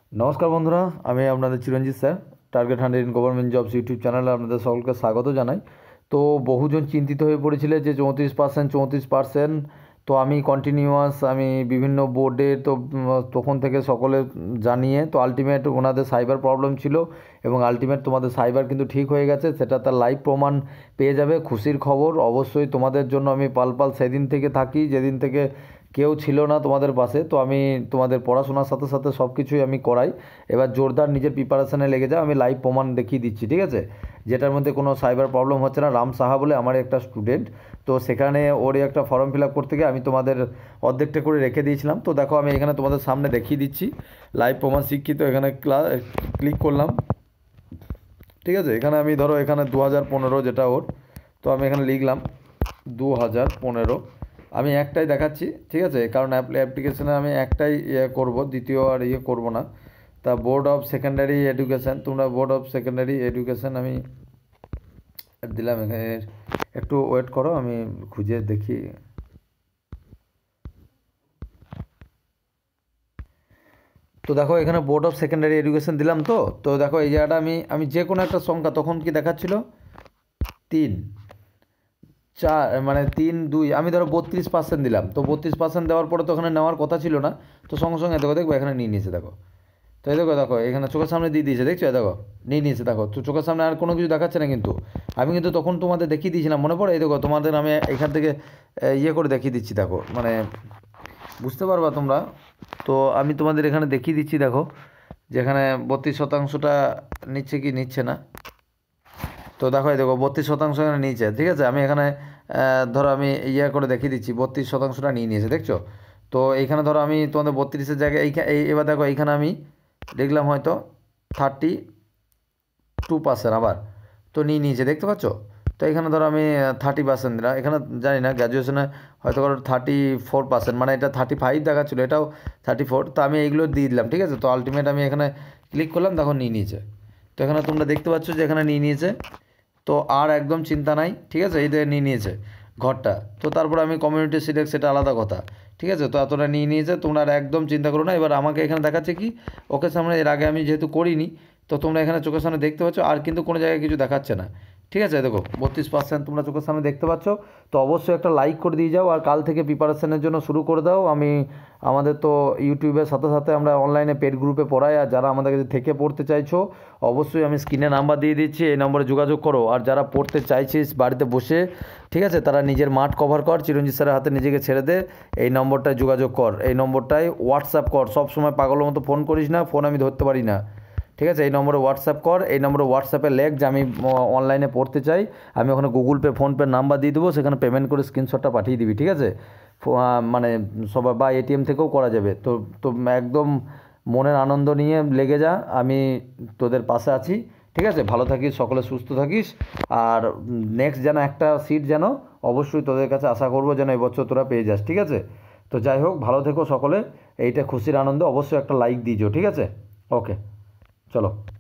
নমস্কার বন্ধুরা, আমি আপনাদের Chiranjit sir. Target 100 in government jobs YouTube চ্যানেলে আপনাদের সকলকে স্বাগত জানাই। তো বহুজন চিন্তিত হয়ে পড়েছিলে যে 34%। তো আমি কন্টিনিউয়াস আমি বিভিন্ন বোর্ডে তো তখন থেকে সকলে জানিয়ে তো আলটিমেট ওনাদের সাইবার প্রবলেম ছিল এবং আলটিমেট তোমাদের সাইবার কিন্তু ঠিক হয়ে গেছে, সেটা তার লাইভ প্রমাণ পেয়ে যাবে। খুশির খবর, অবশ্যই তোমাদের জন্য আমি পাল সেদিন থেকে থাকি যেদিন থেকে কেউ ছিল না তোমাদের পাশে। তো আমি তোমাদের পড়াশোনার সাথে সাথে সব কিছুই আমি করাই। এবার জোরদার নিজের প্রিপারেশানে লেগে যাও, আমি লাইভ প্রমাণ দেখিয়ে দিচ্ছি, ঠিক আছে? যেটার মধ্যে কোনো সাইবার প্রবলেম হচ্ছে না। রাম সাহা বলে আমার একটা স্টুডেন্ট, তো সেখানে ওরই একটা ফর্ম ফিল আপ করতে গিয়ে আমি তোমাদের অর্ধেকটা করে রেখে দিয়েছিলাম। তো দেখো আমি এখানে তোমাদের সামনে দেখিয়ে দিচ্ছি লাইভ প্রমাণ শিক্ষিত। এখানে ক্লিক করলাম, ঠিক আছে? এখানে আমি ধরো এখানে 2015 যেটা ওর, তো আমি এখানে লিখলাম 2015। আমি একটাই দেখাচ্ছি, ঠিক আছে? কারণ অ্যাপ্লিকেশানে আমি একটাই করব, দ্বিতীয় আর করব না। তা বোর্ড অফ সেকেন্ডারি এডুকেশান, তোমরা বোর্ড অফ সেকেন্ডারি এডুকেশান আমি দিলাম। এখানে একটু ওয়েট করো, আমি খুঁজে দেখি। তো দেখো এখানে বোর্ড অফ সেকেন্ডারি এডুকেশান দিলাম। তো দেখো এই জায়গাটা আমি যে কোনো একটা সংখ্যা তখন কি দেখাচ্ছিল 3 4, মানে 3 2, আমি ধরো 32% দিলাম। তো 32% দেওয়ার পরে তো ওখানে নেওয়ার কথা ছিল না। তো সঙ্গে সঙ্গে দেখো এখানে নিয়ে নিয়েছে। দেখো তো এই দেখো এখানে চোখের সামনে দিয়ে দিয়েছে, দেখছো? দেখো নিয়ে নিয়েছে। দেখো তো চোখের সামনে আর কোনো কিছু দেখাচ্ছে না, কিন্তু আমি কিন্তু তখন তোমাদের দেখিয়ে দিয়েছিলাম, মনে পড়ে? এই দেখো তোমাদের আমি এখান থেকে করে দেখিয়ে দিচ্ছি। দেখো মানে বুঝতে পারবা তোমরা। তো আমি তোমাদের এখানে দেখিয়ে দিচ্ছি, দেখো যেখানে 32%টা নিচ্ছে কি নিচ্ছে না। তো দেখো এই দেখো 32% এখানে নিয়েছে, ঠিক আছে? আমি এখানে ধরো আমি করে দেখিয়ে দিচ্ছি, 32%টা নিয়ে নিয়েছে, দেখছো? তো এইখানে ধরো আমি তোমাদের 32-এর জায়গায় এবার দেখো এইখানে আমি দেখলাম হয়তো 32% আবার তো নিয়ে নিয়েছে, দেখতে পাচ্ছ? তো এখানে ধরো আমি 30% দিলাম। এখানে জানি না গ্র্যাজুয়েশনে হয়তো ধরো 34%, মানে এটা 35 দেখাচ্ছিলো, এটাও 34। তো আমি এইগুলো দিয়ে দিলাম, ঠিক আছে? তো আলটিমেট আমি এখানে ক্লিক করলাম, তখন নিয়ে নিয়েছে। তো এখানে তোমরা দেখতে পাচ্ছ যে এখানে নিয়ে নিয়েছে। তো আর একদম চিন্তা নাই, ঠিক আছে? এই নিয়ে নিয়েছে ঘরটা। তো তারপর আমি কমিউনিটি সিলেক্ট, সেটা আলাদা কথা, ঠিক আছে? তো এতটা নিয়ে নিয়েছে, তোমরা আর একদম চিন্তা করো না। এবার আমাকে এখানে দেখাচ্ছে কি ওকে সামনে, এর আগে আমি যেহেতু করিনি, তো তোমরা এখানে চোখের সামনে দেখতে পাচ্ছ, আর কিন্তু কোনো জায়গায় কিছু দেখাচ্ছে না, ঠিক আছে? দেখো 32% তোমরা চোখের সামনে দেখতে পাচ্ছ। তো অবশ্যই একটা লাইক করে দিয়ে যাও, আর কাল থেকে প্রিপারেশনের জন্য শুরু করে দাও। আমাদের তো ইউটিউবের সাথে সাথে আমরা অনলাইনে পেড গ্রুপে পড়াই, আর যারা আমাদের কাছে থেকে পড়তে চাইছো অবশ্যই আমি স্ক্রিনে নাম্বার দিয়ে দিচ্ছি, এই নম্বরে যোগাযোগ করো। আর যারা পড়তে চাইছিস বাড়িতে বসে, ঠিক আছে, তারা নিজের মাঠ কভার কর, চিরঞ্জিত স্যারের হাতে নিজেকে ছেড়ে দে। এই নম্বরটায় যোগাযোগ কর, এই নম্বরটায় হোয়াটসঅ্যাপ কর। সব সময় পাগলের মতো ফোন করিস না, ফোন আমি ধরতে পারি না, ঠিক আছে? এই নম্বরে হোয়াটসঅ্যাপ কর, এই নম্বরে হোয়াটসঅ্যাপে লেখ যে আমি অনলাইনে পড়তে চাই। আমি ওখানে গুগল পে, ফোনপে নাম্বার দিয়ে দেবো, সেখানে পেমেন্ট করে স্ক্রিনশটটা পাঠিয়ে দিবি, ঠিক আছে? মানে সবাই বা এটিএম থেকেও করা যাবে। তো তো একদম মনের আনন্দ নিয়ে লেগে যা, আমি তোদের পাশে আছি, ঠিক আছে? ভালো থাকিস, সকলে সুস্থ থাকিস। আর নেক্সট যেন একটা সিট যেন অবশ্যই তোদের কাছে আশা করবো যেন এবছর তোরা পেয়ে যাস, ঠিক আছে? তো যাই হোক, ভালো থেকো সকলে। এইটা খুশির আনন্দে অবশ্যই একটা লাইক দিয়েছো, ঠিক আছে? ওকে, চলো।